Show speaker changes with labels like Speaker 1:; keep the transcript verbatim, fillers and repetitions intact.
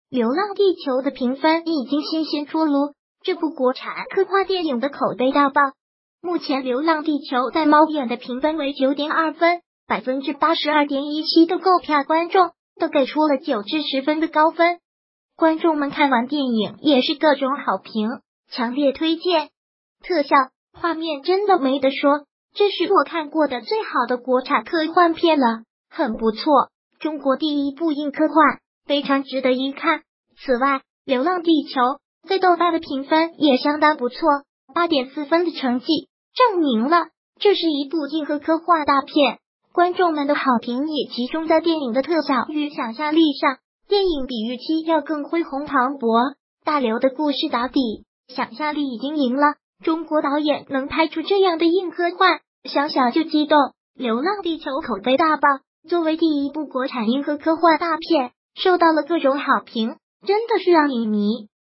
Speaker 1: 流浪地球》的评分已经新鲜出炉，这部国产科幻电影的口碑大爆。目前《流浪地球》在猫眼的评分为 九点二 分， 百分之八十二点一七 的购票观众都给出了九至十分的高分。观众们看完电影也是各种好评，强烈推荐。特效、画面真的没得说，这是我看过的最好的国产科幻片了，很不错，中国第一部硬科幻，非常值得一看。此外，《流浪地球》在豆瓣的评分也相当不错， 八点四 分的成绩证明了这是一部硬核科幻大片。观众们的好评也集中在电影的特效与想象力上，电影比预期要更恢宏磅礴，大刘的故事打底，想象力已经赢了。中国导演能拍出这样的硬科幻，想想就激动。《流浪地球》口碑大爆，作为第一部国产硬核科幻大片，受到了各种好评，真的是让影迷